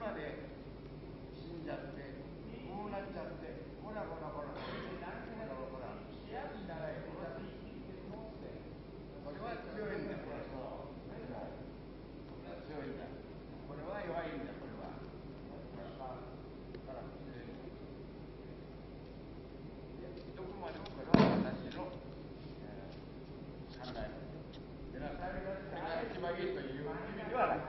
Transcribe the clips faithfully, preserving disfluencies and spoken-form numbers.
まで死んじゃって、こうなっちゃって、ほらほらほら、ほらほら、これは強いんだよ、これ。強いんだ。これは弱いんだ、これは。だから、どこまでもこれは私の、えー、考え。それが一番いいという意味ではない。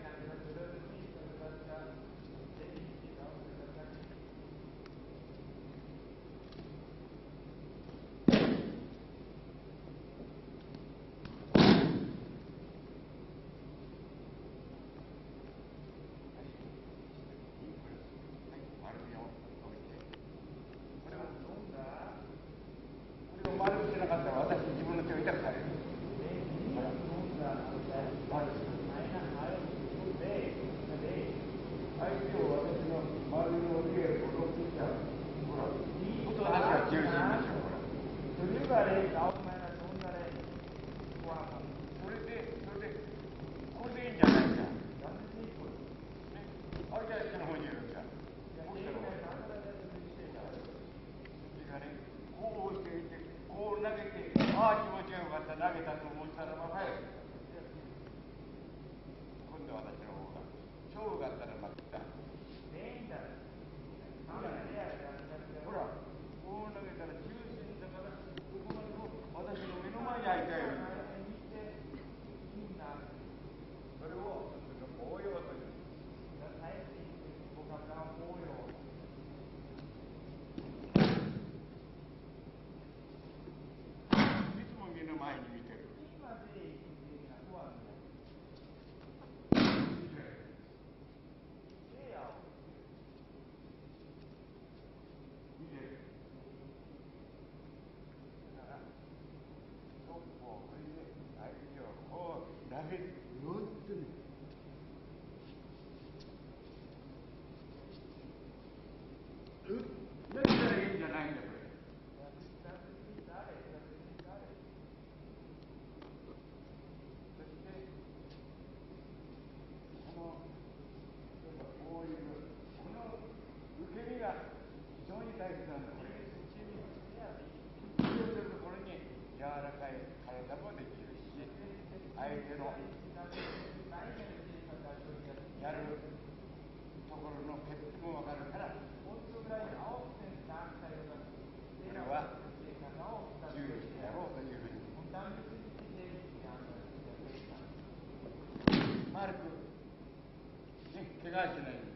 丸くしなかったら私自分の手を痛くされる。相手を私の丸の上へ戻ってきたら、ほら、外足が中心でしょ、ほら。それで、それで、これでいいんじゃないか。ね、相手は下の方にいるんだ。こうしていて、こう投げて、ああ気持ちがよかった、投げたと思ったらば、はい。今度は私の方が、勝負があったら負けた。ほら、こう投げたら中心だから、ここまでも私の目の前に相手がいるんだ。それを、応用という。目の前に見てる。見てる。だから、そこをこれで相手をこう投げて、本当に。打ったらいいんじゃないんだ、これ。受け身が非常に大事なんだ、これ。そうするところに柔らかい体もできるし、相手のやるところの結果もわかるから、これは注意してやろうというふうに。丸く、ね、怪我しない。